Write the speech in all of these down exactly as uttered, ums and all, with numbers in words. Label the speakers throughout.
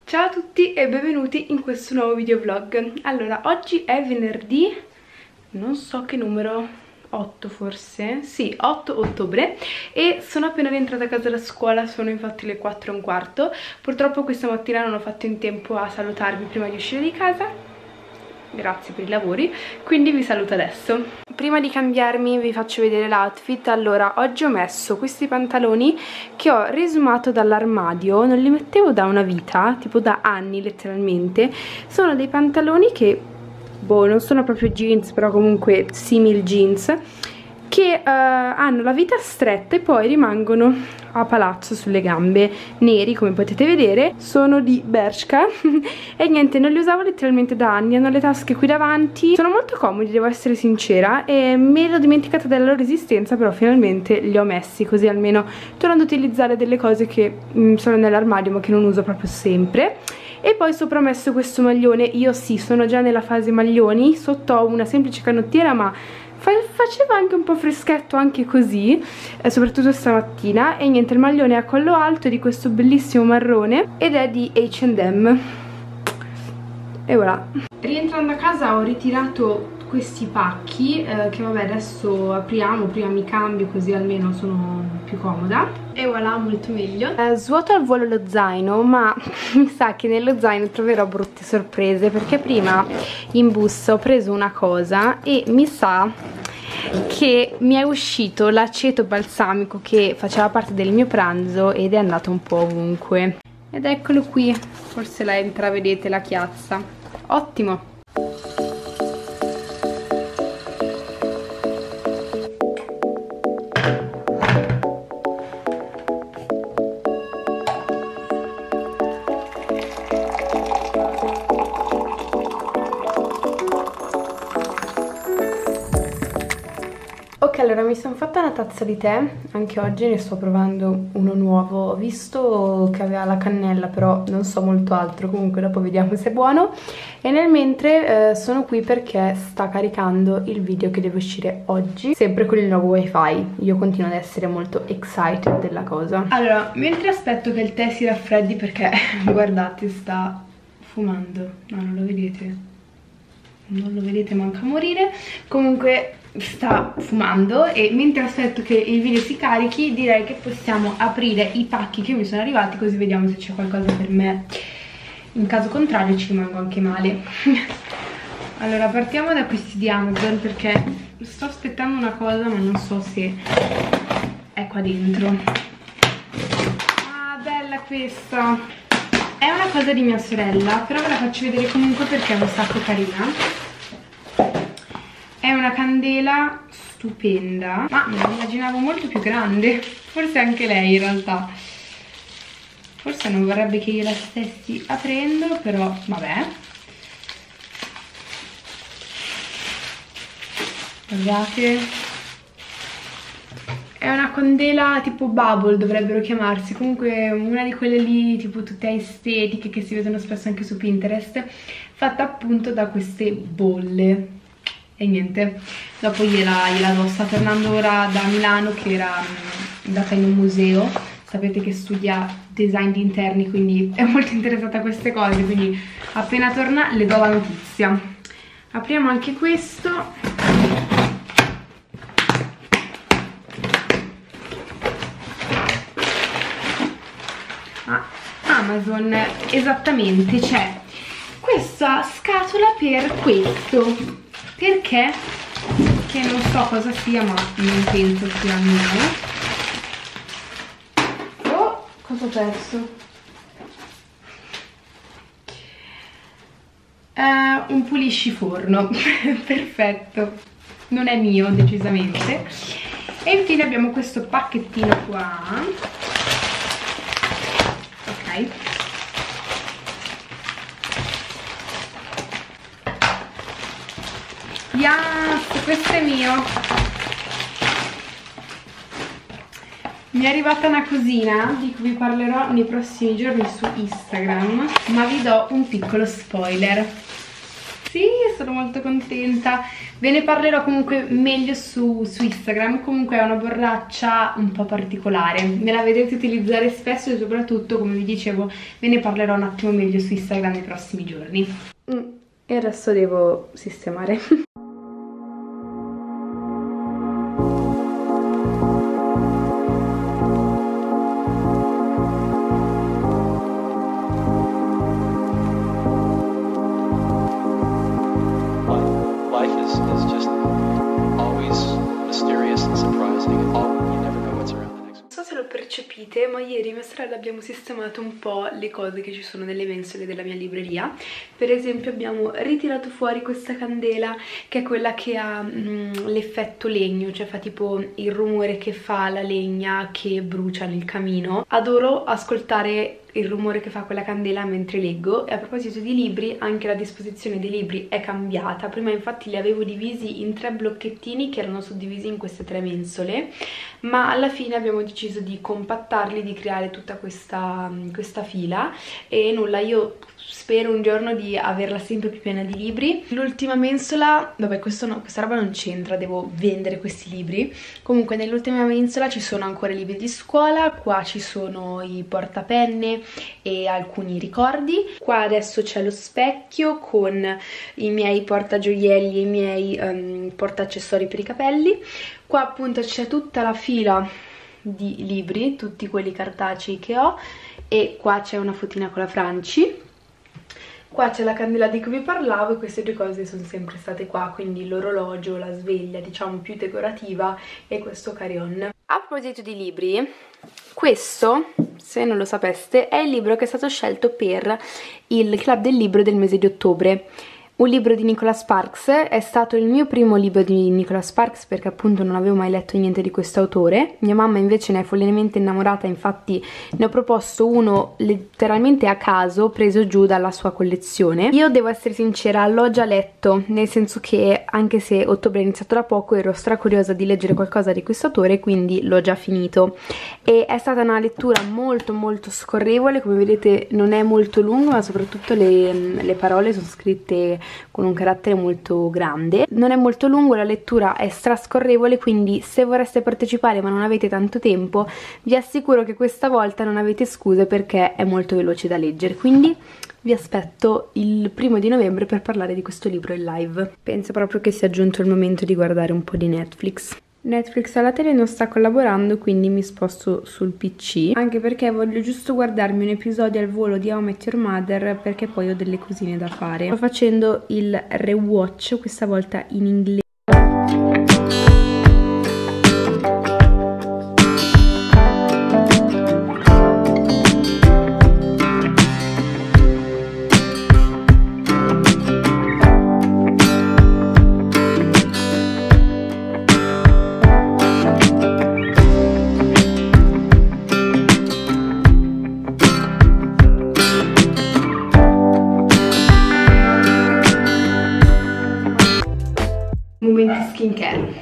Speaker 1: Ciao a tutti e benvenuti in questo nuovo videovlog. Allora, oggi è venerdì, non so che numero, otto forse? Sì, otto ottobre, e sono appena rientrata a casa da scuola, sono infatti le quattro e un quarto. Purtroppo questa mattina non ho fatto in tempo a salutarvi prima di uscire di casa. Grazie per i lavori, quindi vi saluto adesso. Prima di cambiarmi vi faccio vedere l'outfit. Allora, oggi ho messo questi pantaloni che ho riesumato dall'armadio, non li mettevo da una vita, tipo da anni letteralmente. Sono dei pantaloni che, boh, non sono proprio jeans, però comunque simil jeans, che uh, hanno la vita stretta e poi rimangono a palazzo sulle gambe, neri come potete vedere. Sono di Bershka e niente, non li usavo letteralmente da anni, hanno le tasche qui davanti, sono molto comodi, devo essere sincera, e me l'ho dimenticata della loro esistenza, però finalmente li ho messi, così almeno tornando ad utilizzare delle cose che mh, sono nell'armadio ma che non uso proprio sempre. E poi sopra ho messo questo maglione. Io sì, sono già nella fase maglioni, sotto ho una semplice canottiera, ma faceva anche un po' freschetto anche così, eh, soprattutto stamattina. E niente, il maglione è a collo alto, è di questo bellissimo marrone ed è di H and M. E voilà. Rientrando a casa ho ritirato questi pacchi eh, che vabbè adesso apriamo, prima mi cambio così almeno sono più comoda. E voilà, molto meglio. eh, Svuoto al volo lo zaino, ma mi sa che nello zaino troverò brutte sorprese, perché prima in busta ho preso una cosa e mi sa che mi è uscito l'aceto balsamico che faceva parte del mio pranzo ed è andato un po' ovunque. Ed eccolo qui, forse la intravedete la chiazza. Ottimo. Ok, allora mi sono fatta una tazza di tè, anche oggi ne sto provando uno nuovo. Ho visto che aveva la cannella, però non so molto altro, comunque dopo vediamo se è buono. E nel mentre eh, sono qui perché sta caricando il video che deve uscire oggi, sempre con il nuovo wifi. Io continuo ad essere molto excited della cosa. Allora, mentre aspetto che il tè si raffreddi, perché guardate, sta fumando, no, non lo vedete? Non lo vedete, manca a morire. Comunque sta fumando, e mentre aspetto che il video si carichi direi che possiamo aprire i pacchi che mi sono arrivati, così vediamo se c'è qualcosa per me. In caso contrario ci rimango anche male. Allora, partiamo da questi di Amazon, perché sto aspettando una cosa ma non so se è qua dentro. Ah, bella questa! È una cosa di mia sorella, però ve la faccio vedere comunque perché è un sacco carina. È una candela stupenda, ma me la immaginavo molto più grande, forse anche lei in realtà. Forse non vorrebbe che io la stessi aprendo, però vabbè. Guardate. È una candela tipo bubble, dovrebbero chiamarsi, comunque una di quelle lì tipo tutte estetiche che si vedono spesso anche su Pinterest, fatta appunto da queste bolle. E niente, dopo gliela, gliela do. Sta tornando ora da Milano, che era andata in un museo. Sapete che studia design di interni, quindi è molto interessata a queste cose, quindi appena torna le do la notizia. Apriamo anche questo. Ah, Amazon, esattamente, c'è questa scatola per questo. Perché? Che non so cosa sia, ma non penso sia mio. Oh, cosa ho perso? Uh, un pulisciforno. Perfetto. Non è mio, decisamente. E infine abbiamo questo pacchettino qua. Ok. Yes, questo è mio. Mi è arrivata una cosina di cui vi parlerò nei prossimi giorni su Instagram, ma vi do un piccolo spoiler. Sì, sono molto contenta. Ve ne parlerò comunque meglio su, su Instagram. Comunque è una borraccia un po' particolare, me la vedrete utilizzare spesso e soprattutto, come vi dicevo, ve ne parlerò un attimo meglio su Instagram nei prossimi giorni. mm, E adesso devo sistemare. Ma ieri mia sorella abbiamo sistemato un po' le cose che ci sono nelle mensole della mia libreria. Per esempio abbiamo ritirato fuori questa candela che è quella che ha l'effetto legno, cioè fa tipo il rumore che fa la legna che brucia nel camino. Adoro ascoltare il rumore che fa quella candela mentre leggo. E a proposito di libri, anche la disposizione dei libri è cambiata. Prima infatti li avevo divisi in tre blocchettini che erano suddivisi in queste tre mensole, ma alla fine abbiamo deciso di compattarli, di creare tutta questa, questa fila. E nulla, io spero un giorno di averla sempre più piena di libri. L'ultima mensola, vabbè, questo no, questa roba non c'entra, devo vendere questi libri. Comunque nell'ultima mensola ci sono ancora i libri di scuola, qua ci sono i portapenne e alcuni ricordi. Qua adesso c'è lo specchio con i miei portagioielli e i miei um, portaaccessori per i capelli. Qua appunto c'è tutta la fila di libri, tutti quelli cartacei che ho, e qua c'è una fotina con la Franci. Qua c'è la candela di cui vi parlavo e queste due cose sono sempre state qua, quindi l'orologio, la sveglia diciamo più decorativa e questo carillon. A proposito di libri, questo, se non lo sapeste, è il libro che è stato scelto per il club del libro del mese di ottobre. Un libro di Nicholas Sparks, è stato il mio primo libro di Nicholas Sparks perché appunto non avevo mai letto niente di questo autore. Mia mamma invece ne è follemente innamorata, infatti ne ho proposto uno letteralmente a caso, preso giù dalla sua collezione. Io devo essere sincera, l'ho già letto, nel senso che anche se ottobre è iniziato da poco ero stracuriosa di leggere qualcosa di questo autore, quindi l'ho già finito. E è stata una lettura molto molto scorrevole, come vedete non è molto lungo, ma soprattutto le, le parole sono scritte con un carattere molto grande. Non è molto lungo, la lettura è strascorrevole, quindi se vorreste partecipare ma non avete tanto tempo, vi assicuro che questa volta non avete scuse perché è molto veloce da leggere. Quindi vi aspetto il primo di novembre per parlare di questo libro in live. Penso proprio che sia giunto il momento di guardare un po' di Netflix. Netflix alla tele non sta collaborando, quindi mi sposto sul P C, anche perché voglio giusto guardarmi un episodio al volo di How I Met Your Mother, perché poi ho delle cosine da fare. Sto facendo il rewatch, questa volta in inglese. Momenti skincare.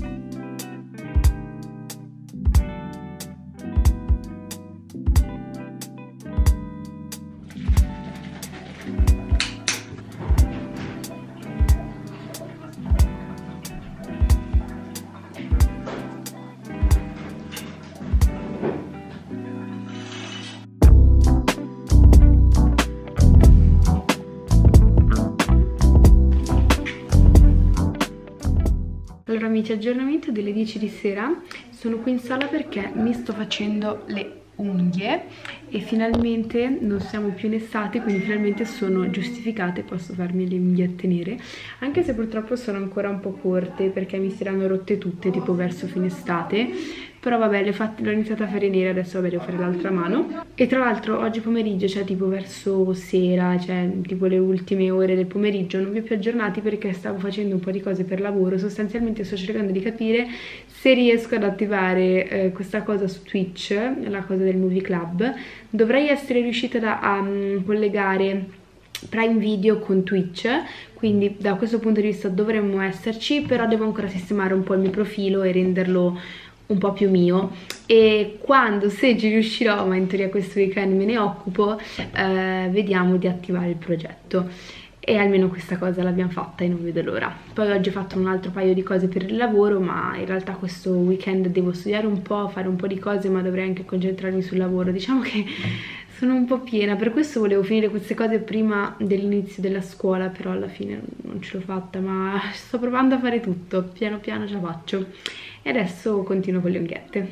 Speaker 1: Allora amici, aggiornamento delle dieci di sera, sono qui in sala perché mi sto facendo le unghie e finalmente non siamo più in estate, quindi finalmente sono giustificate, posso farmi le unghie nere, anche se purtroppo sono ancora un po' corte perché mi si erano rotte tutte tipo verso fine estate, però vabbè, le l'ho iniziata a fare nere, adesso vabbè devo fare l'altra mano. E tra l'altro oggi pomeriggio, cioè tipo verso sera, cioè tipo le ultime ore del pomeriggio, non vi ho più aggiornati perché stavo facendo un po' di cose per lavoro. Sostanzialmente sto cercando di capire se riesco ad attivare eh, questa cosa su Twitch, la cosa del Movie Club. Dovrei essere riuscita da, a um, collegare Prime Video con Twitch, quindi da questo punto di vista dovremmo esserci, però devo ancora sistemare un po' il mio profilo e renderlo un po' più mio, e quando, se ci riuscirò, ma in teoria questo weekend me ne occupo, eh, vediamo di attivare il progetto. e almeno questa cosa l'abbiamo fatta e non vedo l'ora. Poi oggi ho fatto un altro paio di cose per il lavoro, ma in realtà questo weekend devo studiare un po', fare un po' di cose, ma dovrei anche concentrarmi sul lavoro. Diciamo che sono un po' piena, per questo volevo finire queste cose prima dell'inizio della scuola, però alla fine non ce l'ho fatta, ma sto provando a fare tutto, piano piano ce la faccio. E adesso continuo con le unghiette.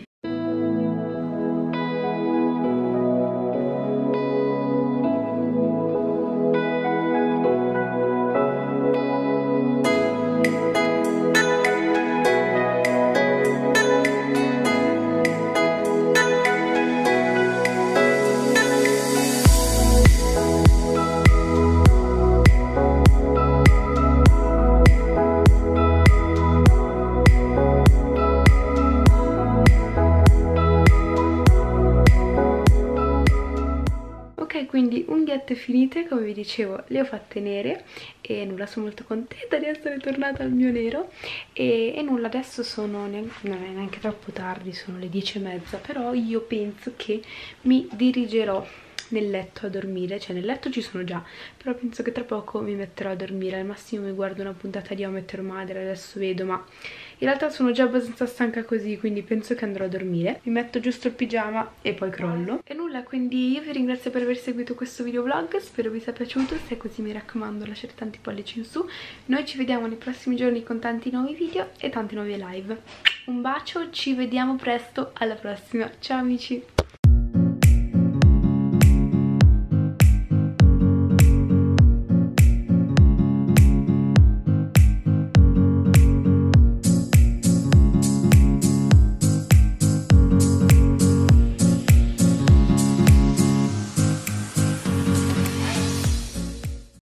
Speaker 1: Quindi unghiette finite, come vi dicevo le ho fatte nere e nulla, sono molto contenta di essere tornata al mio nero e, e nulla, adesso sono neanche, non è neanche troppo tardi, sono le dieci e mezza, però io penso che mi dirigerò nel letto a dormire, cioè nel letto ci sono già, però penso che tra poco mi metterò a dormire, al massimo mi guardo una puntata di How I Met Your Mother, adesso vedo, ma in realtà sono già abbastanza stanca così, quindi penso che andrò a dormire. Mi metto giusto il pigiama e poi crollo. E nulla, quindi io vi ringrazio per aver seguito questo videovlog, spero vi sia piaciuto, se è così mi raccomando lasciate tanti pollici in su. Noi ci vediamo nei prossimi giorni con tanti nuovi video e tante nuove live. Un bacio, ci vediamo presto, alla prossima, ciao amici!